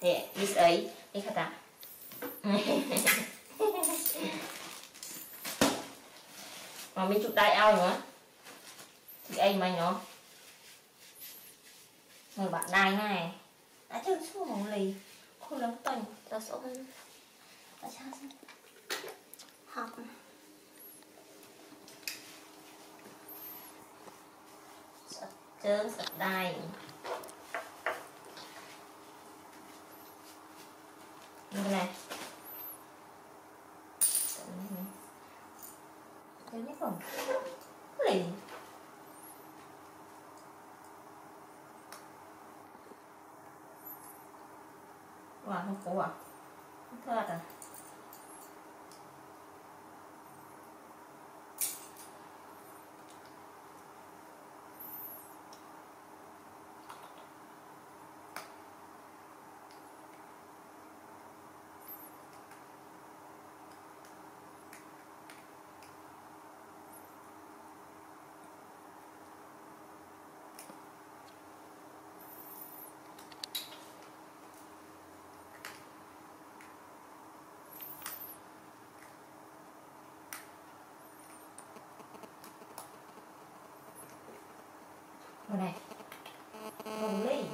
Nè, đi ấy, đi khát ta. Mà mình chụp đại ao nữa. Thì anh mà nhó. Người bạn đai này. Đã chơi xuống mỏng lì. Không lắm tành, ta sợ hơn. Ta sao xem. Học. Sạch trơn, sạch đai. Như này. Cái này không. Lì. Wow, không khổ à? Không thật à? Đây này, Moly,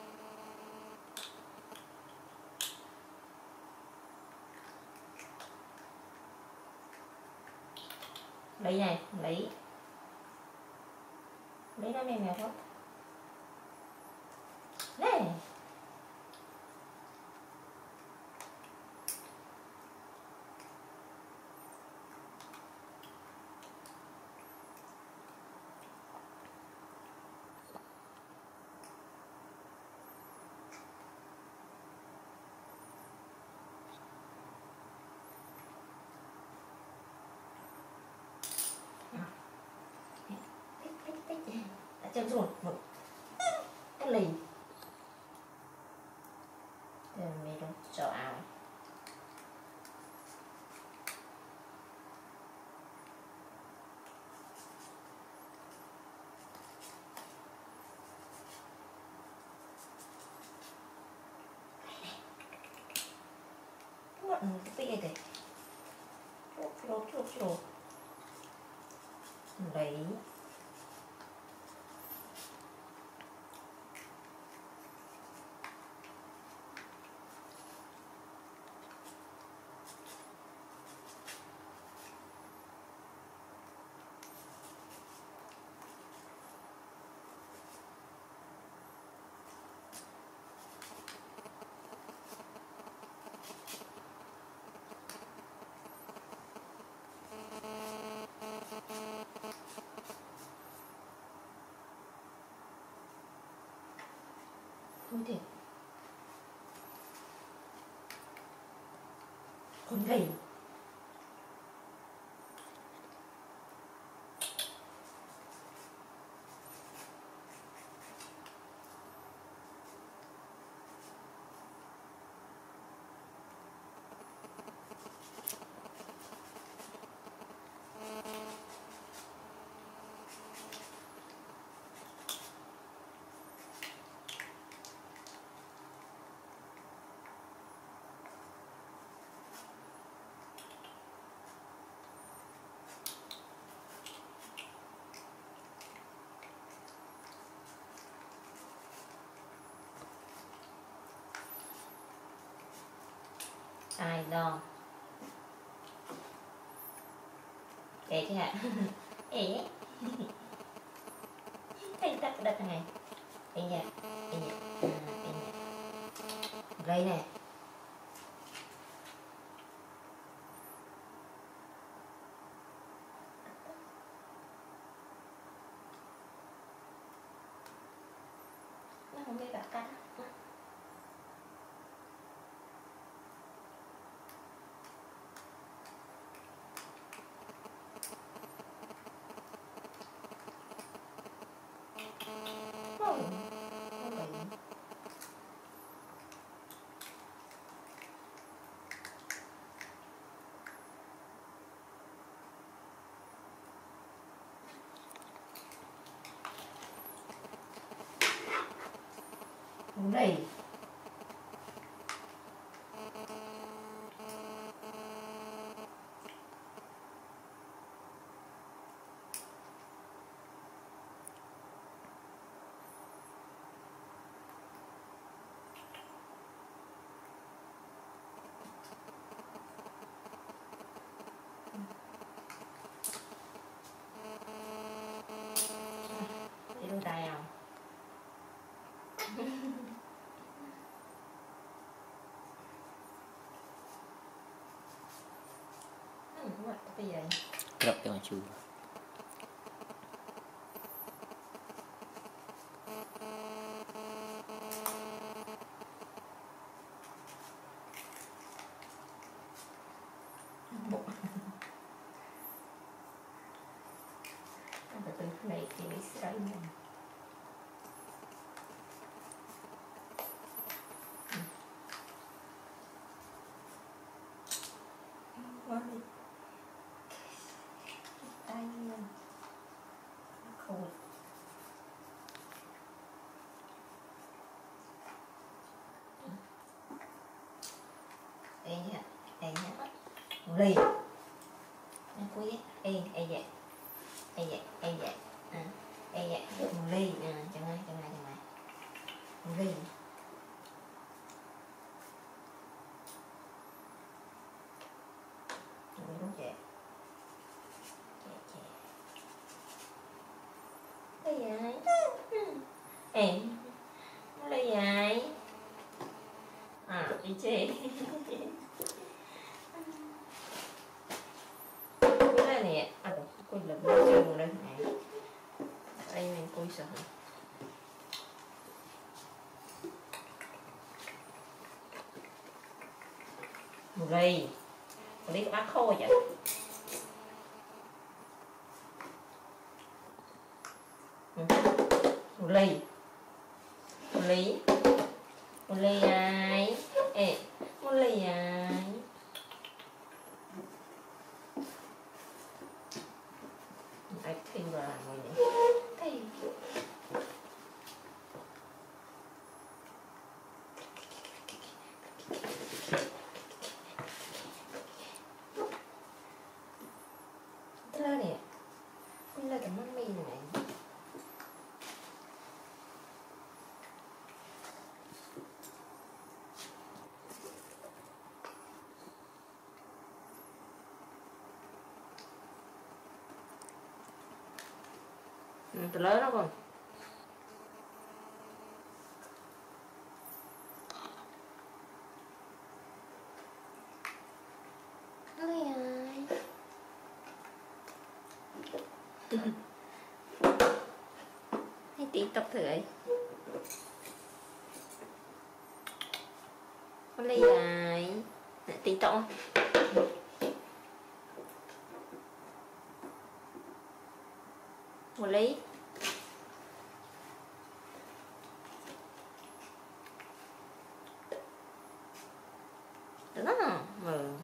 lấy này, lấy nó mềm mềm thôi, này. Đã châm rồi một cái lì rồi mình đổ cho áo cái tí này chuột lấy không thể con gầy ai lo để chứ hả ế thấy đất này đây nha đây nè nó không biết cả cắt đây bây giờ Rập cho chú. Ada tuh naik ini serangnya. Moly. Tay luôn. Khổ. Ê nhá. Moly. Nó cuối ê vậy. Ê vậy. Ê vậy. Moly. Chẳng ai. Moly. Đúng vậy. Cái vậy? Ê, nó là vậy? Đi chị. Cái này nè, được, cùi là bữa trường lên nè. Đây mình cùi sợ. Moly cái bát khô vậy. Moly ai? Ê, Moly ai? Ai thêm vào rồi nhỉ? Thêm. Thế là nè. Đây là cái món mì này. Từ lớn đó con. Ôi ơi. Hay tí tập thử ấy. Moly này. Tí tọ. Moly.